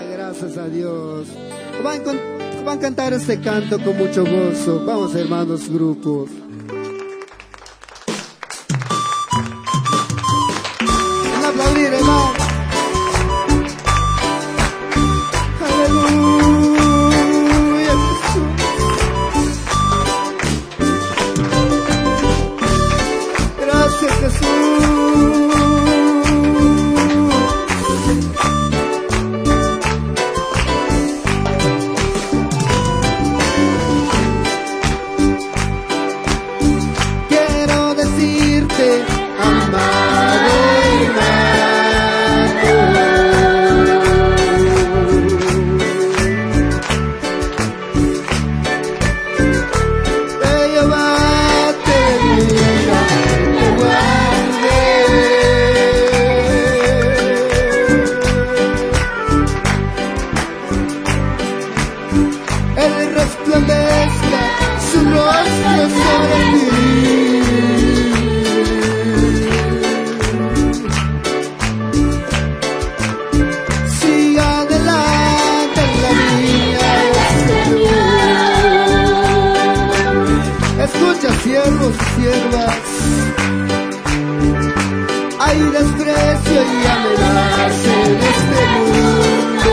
Gracias a Dios. Van a cantar este canto con mucho gozo. Vamos, hermanos, grupos. En aplaudir, hermano. Aleluya, Jesús. Gracias, Jesús. Amado hermano, Jehová te bendiga, te guarde. Él resplandezca su rostro sobre ti. Escucha, siervos y siervas, hay desprecio y amenaza en este mundo.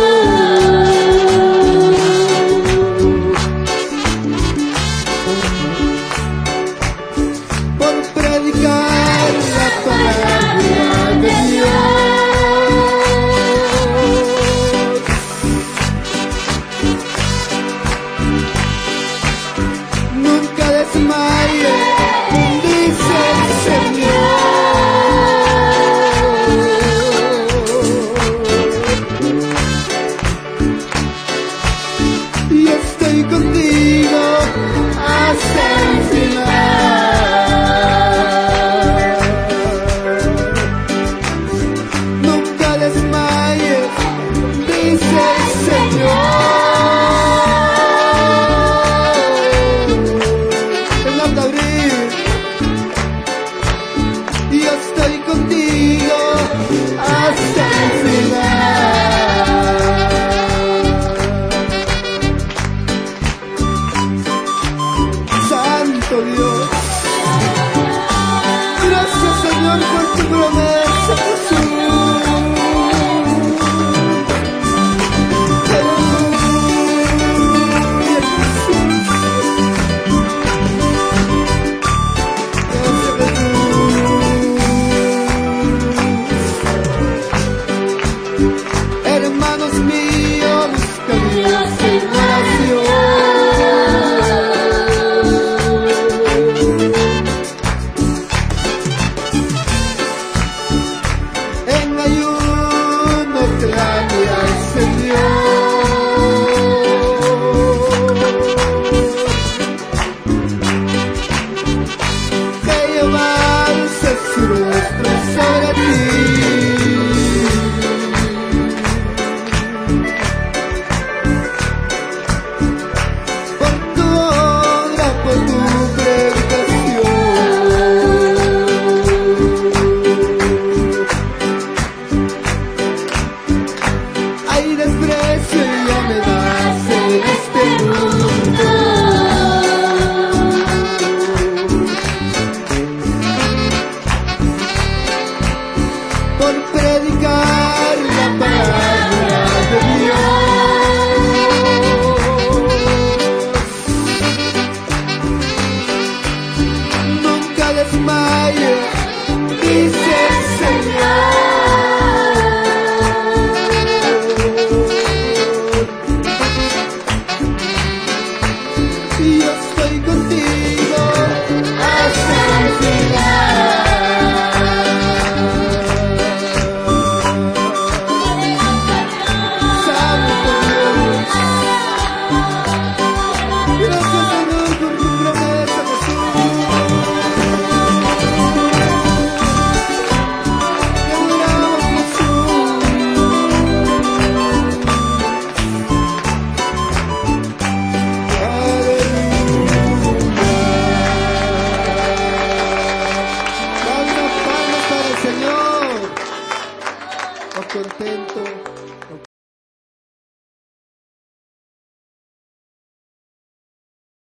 Por predicar la palabra de Dios. Nunca desmaye, dice el Señor. Y estoy contigo hasta el final. Nunca desmayes, dice el Señor. Yo estoy contigo hasta el final. Santo Dios, gracias Señor por tu promesa, Jesús. Hermanos míos, busca a Dios en oración. En ayuno clame al Señor. Que Jehová alce su rostro sobre ti. Por predicar la palabra de Dios. Nunca desmaye, dice el Señor. Y yo estoy contigo hasta el final. contento